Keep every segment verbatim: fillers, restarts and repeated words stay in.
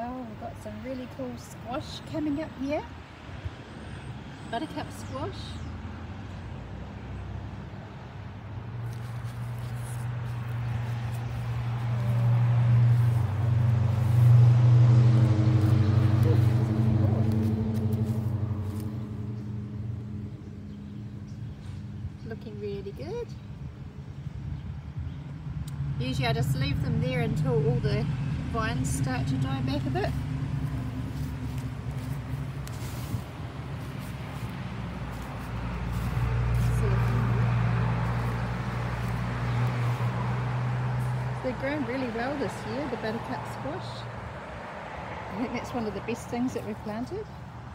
well. We've got some really cool squash coming up here. Buttercup squash. Looking really good. Usually I just leave them there until all the vines start to die back a bit. They've grown really well this year, the buttercup squash. I think that's one of the best things that we've planted.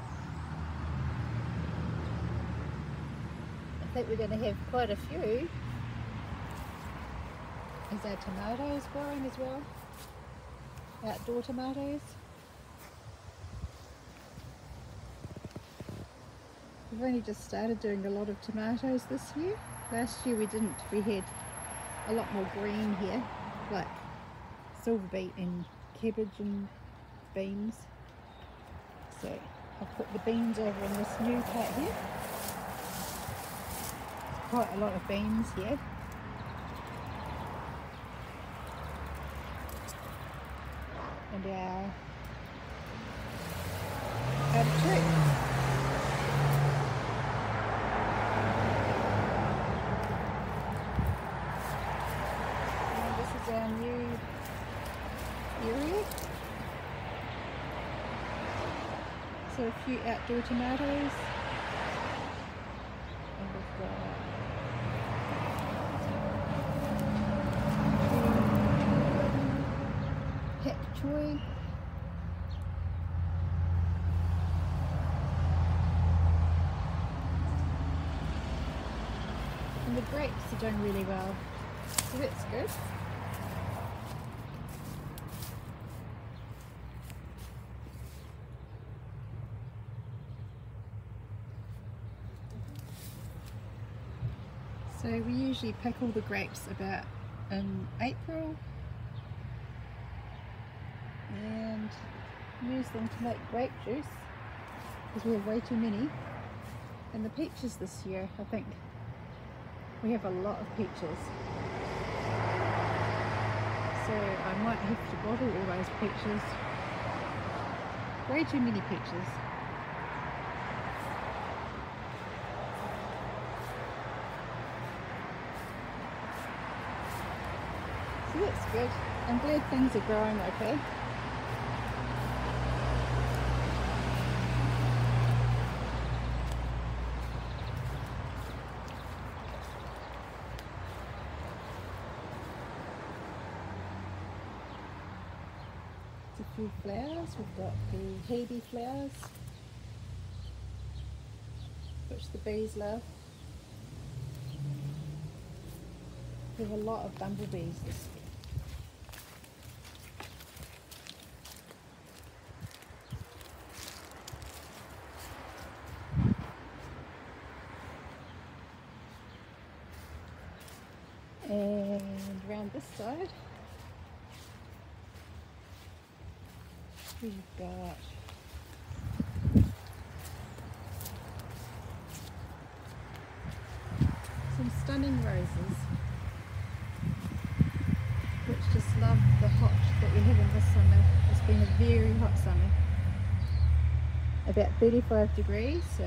I think we're going to have quite a few. Is our tomatoes growing as well? Outdoor tomatoes. We've only just started doing a lot of tomatoes this year. Last year we didn't. We had a lot more green here, like silver beet and cabbage and beans. So I've put the beans over in this new part here. Quite a lot of beans here. And our artichoke. And this is our new area. So a few outdoor tomatoes. And we've got pak choy. And the grapes are doing really well, so that's good. So we usually pick all the grapes about in April and use them to make grape juice because we have way too many. And the peaches this year, I think we have a lot of peaches. So I might have to bottle all those peaches. Way too many peaches. So that's good. I'm glad things are growing okay. A few flowers. We've got the Hebe flowers, which the bees love. We have a lot of bumblebees this year. And around this side we've got some stunning roses, which just love the hot that we're having this summer. It's been a very hot summer, about thirty-five degrees, so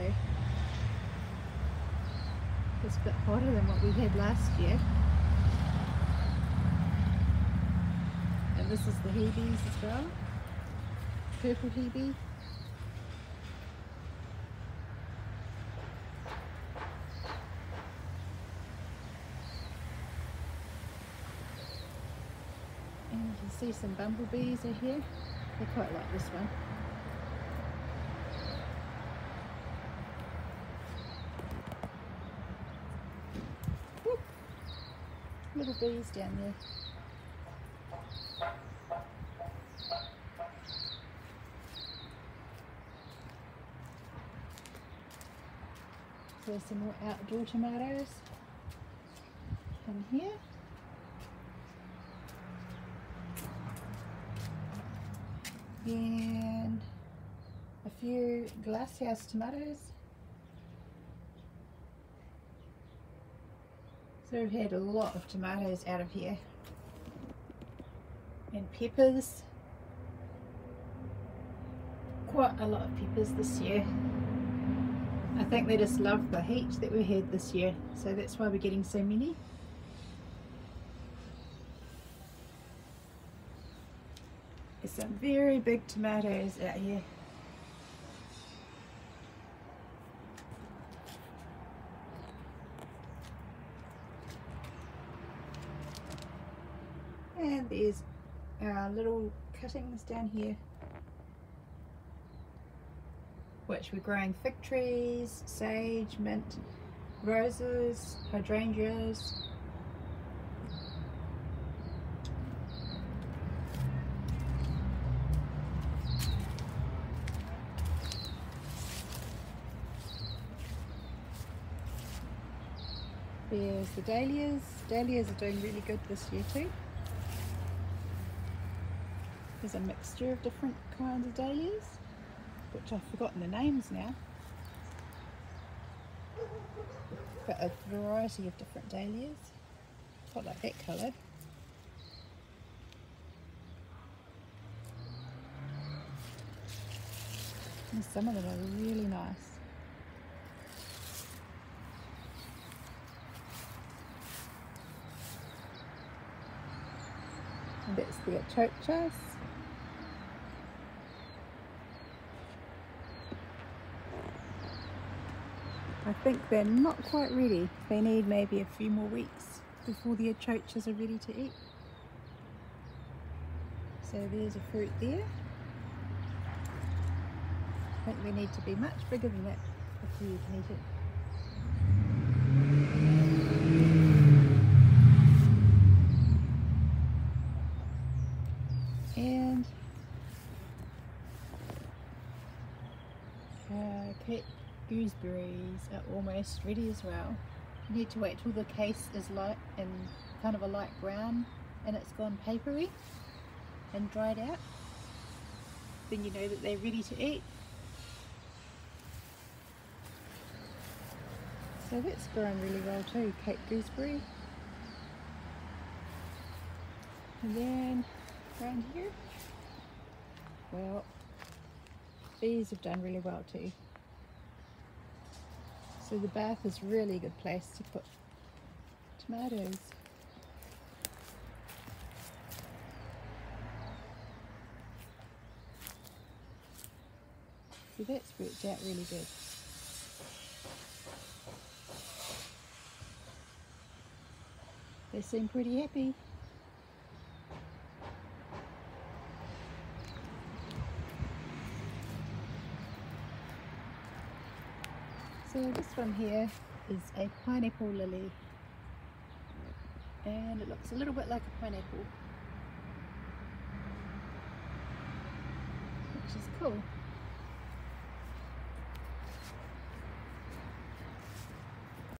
it's a bit hotter than what we had last year. And this is the Hebes as well. Purple Hebe. And you can see some bumblebees are here. They quite like this one. Whoop. Little bees down there. There's some more outdoor tomatoes in here. and a few glasshouse tomatoes. So we've had a lot of tomatoes out of here, and peppers, quite a lot of peppers this year. I think they just love the heat that we had this year, so that's why we're getting so many. There's some very big tomatoes out here. And there's our little cuttings down here, which we're growing fig trees, sage, mint, roses, hydrangeas. There's the dahlias. Dahlias are doing really good this year too. There's a mixture of different kinds of dahlias, which I've forgotten the names now, but a variety of different dahlias. Quite like that colour. And some of them are really nice. And that's the achochas. I think they're not quite ready. They need maybe a few more weeks before the achochas are ready to eat. So there's a fruit there. I think they need to be much bigger than that before you can eat it. And uh, Cape gooseberries are almost ready as well. You need to wait till the case is light and kind of a light brown and it's gone papery and dried out. Then you know that they're ready to eat. So that's growing really well too, Cape gooseberry. And then around here, well, these have done really well too. So the bath is really a good place to put tomatoes. So that's worked out really good. They seem pretty happy. So this one here is a pineapple lily, and it looks a little bit like a pineapple, which is cool.